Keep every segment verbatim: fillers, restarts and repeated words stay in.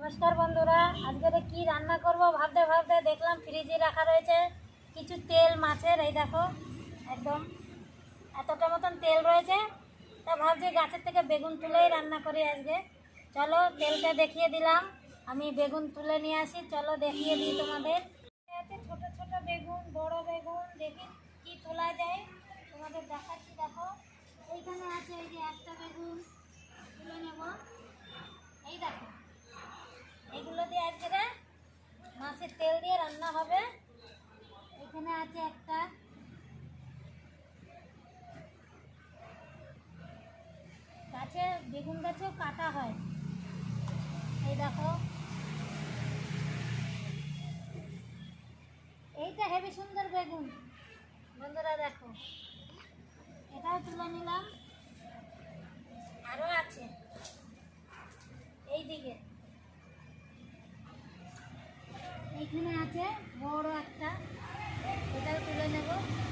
नमस्कार बंधुरा आज के कि रान्ना करब भाबते भाबते देखलाम फ्रिजे रखा रयेछे किछु तेल माछेर এই देखो एकदम एतटा मतन तेल रयेछे ता भाबছি गाছের থেকে বেগুন তুলেই রান্না করি আজকে। चलो तेलटा देखिए दिलाम आमी बेगुन तुले निये आसि। चलो देखिए दी तोमादेर छोटो छोटो बेगुन बड़ो बेगुन देखि कि তোলা যায় তোমাদের দেখাচ্ছি। देखो এইখানে আছে এই যে একটা বেগুন তুলে নেব। এই দেখো এগুলো দিয়ে আজকে মাছের তেল দিয়ে রান্না হবে। এখানে আছে একটা গাছে বেগুন গাছেও কাটা হয়। এই দেখো এইটা হেবি সুন্দর বেগুন বন্ধুরা, দেখো এটাও তুলে নিলাম। আরও আছে এই দিকে, এখানে আছে বড় একটা, এটাও তুলে নেব।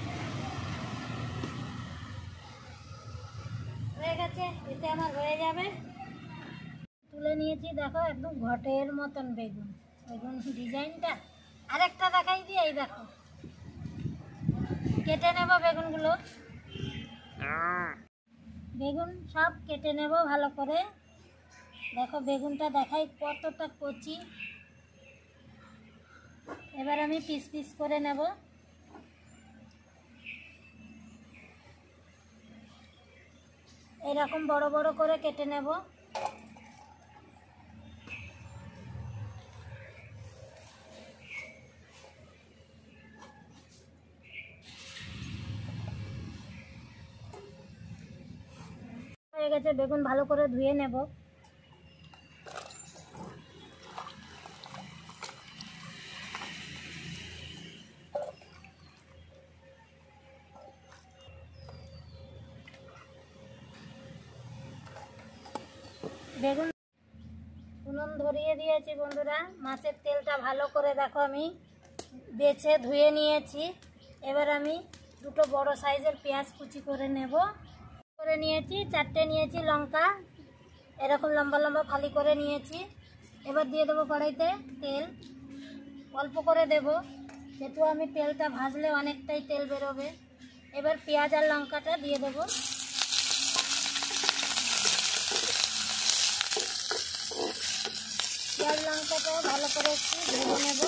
হয়ে গেছে, এতে আমার হয়ে যাবে। তুলে নিয়েছি, দেখো একদম ঘটের মতন বেগুন। বেগুন ডিজাইনটা আরেকটা দেখাই দিই। এই দেখো কেটে নেব বেগুনগুলো। বেগুন সব কেটে নেব ভালো করে। দেখো বেগুনটা দেখাই কতটা কচি। এবার আমি পিস পিস করে নেব। এরকম বড় বড় করে কেটে নেব। হয়ে গেছে, বেগুন ভালো করে ধুয়ে নেব। বেগুন উনুন ধরিয়ে দিয়েছি বন্ধুরা। মাছের তেলটা ভালো করে দেখো আমি বেছে ধুয়ে নিয়েছি। এবার আমি দুটো বড় সাইজের পেঁয়াজ কুচি করে নেব। করে নিয়েছি, চারটে নিয়েছি লঙ্কা, এরকম লম্বা লম্বা ফালি করে নিয়েছি। এবার দিয়ে দেবো কড়াইতে তেল, অল্প করে দেব, যেহেতু আমি তেলটা ভাজলে অনেকটাই তেল বেরোবে। এবার পেঁয়াজ আর লঙ্কাটা দিয়ে দেবো। পেঁয়াজ লঙ্কাটাও ভালো করে একটু ভেজে নেব।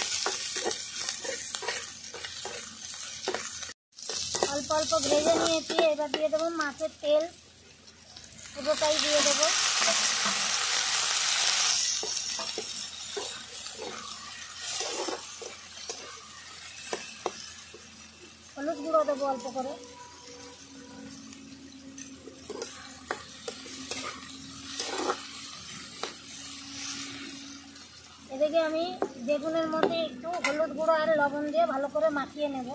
অল্প অল্প ভেজে নিয়েছি। এবার দিয়ে দেবো মাছের তেল, পুরোটাই দিয়ে দেবো। হলুদ গুঁড়ো দেবো অল্প করে। এদিকে আমি বেগুনের মধ্যে একটু হলুদ গুঁড়ো আর লবণ দিয়ে ভালো করে মাখিয়ে নেব।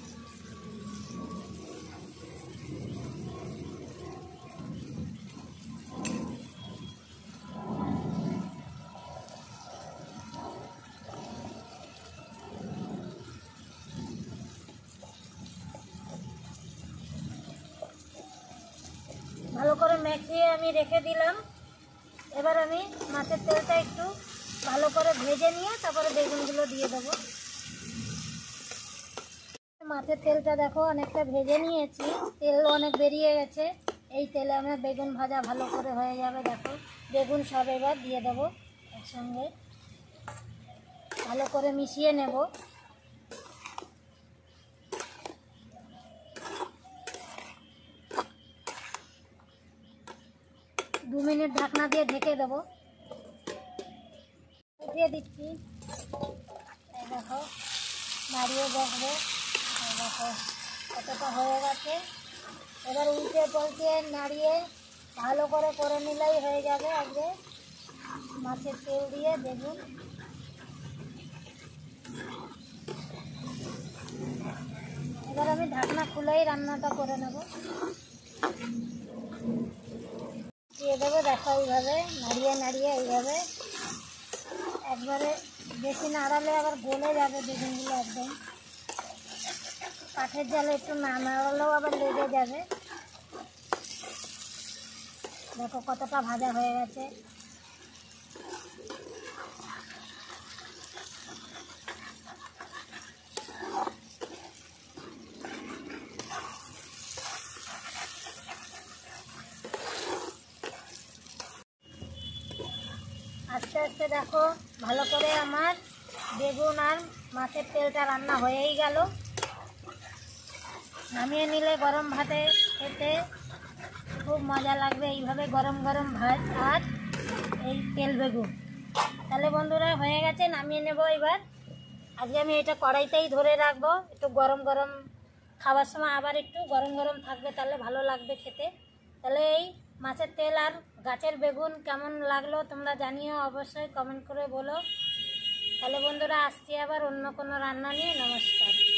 ভালো করে মাখিয়ে আমি রেখে দিলাম। এবার আমি মাছের তেলটা একটু ভালো করে ভেজে নিয়ে তারপরে বেগুনগুলো দিয়ে দেবো। মাছের তেলটা দেখো অনেকটা ভেজে নিয়েছি, তেল অনেক বেরিয়ে গেছে। এই তেলে আমার বেগুন ভাজা ভালো করে হয়ে যাবে। দেখো বেগুন সব এবার দিয়ে দেবো একসঙ্গে, ভালো করে মিশিয়ে নেব। দু মিনিট ঢাকনা দিয়ে ঢেকে দেবো। দিয়ে দিচ্ছি, এই দেখো নাড়িয়ে দেখবো। এই দেখো কতটা হয়ে গেছে। এবার উল্টে পাল্টে নাড়িয়ে ভালো করে করে নিলেই হয়ে যাবে আজকে মাছের তেল দিয়ে বেগুন। এবার আমি ঢাকনা খুলেই রান্নাটা করে নেব। দিয়ে দেবো, দেখো এইভাবে নাড়িয়ে নাড়িয়ে এইভাবে একবারে, বেশি নাড়ালে আবার গলে যাবে বেগুনগুলো একদম। কাঠের জালে একটু না নাড়ালেও আবার লেগে যাবে। দেখো কতটা ভাজা হয়ে গেছে। আস্তে দেখো ভালো করে আমার বেগুন আর মাছের তেলটা রান্না হয়েই গেল। নামিয়ে নিলে গরম ভাতে খেতে খুব মজা লাগবে, এইভাবে গরম গরম ভাত আর এই তেল বেগুন। তাহলে বন্ধুরা হয়ে গেছে, নামিয়ে নেব এবার। আজকে আমি এটা কড়াইতেই ধরে রাখবো, একটু গরম গরম খাবার সময় আবার একটু গরম গরম থাকবে, তাহলে ভালো লাগবে খেতে। তাহলে এই মাছের তেল আর গাছের বেগুন কেমন লাগলো তোমরা জানিও, অবশ্যই কমেন্ট করে বলো। তাহলে বন্ধুরা আসছি আবার অন্য কোনো রান্না নিয়ে। নমস্কার।